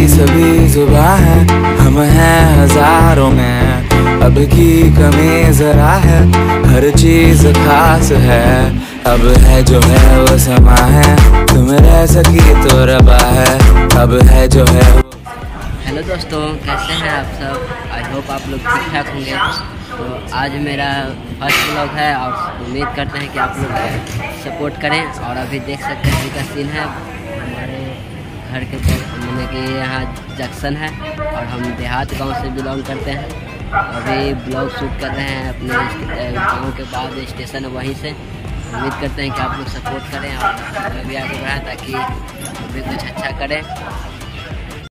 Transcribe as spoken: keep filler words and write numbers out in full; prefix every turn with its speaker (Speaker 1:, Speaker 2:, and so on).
Speaker 1: सभी जुबां है, हम हैं हजारों में, अब की कमी जरा है, हर चीज खास है। अब है जो है वो समा है, तुम रह सकी तो रबा है, अब है जो है वो।
Speaker 2: हेलो दोस्तों, कैसे हैं आप सब? आई होप आप लोग ठीक ठाक होंगे। तो आज मेरा फर्स्ट ब्लॉग है और उम्मीद करते हैं कि आप लोग सपोर्ट करें। और अभी देख सकते हैं का सीन है, हमारे घर के मतलब कि यहाँ जंक्शन है और हम देहात गांव से बिलोंग करते हैं। अभी ब्लॉग शूट कर रहे हैं अपने गांव के बाद स्टेशन है वहीं से। उम्मीद करते हैं कि आप लोग सपोर्ट करें और भी आगे बढ़ाएं ताकि भी कुछ अच्छा करें।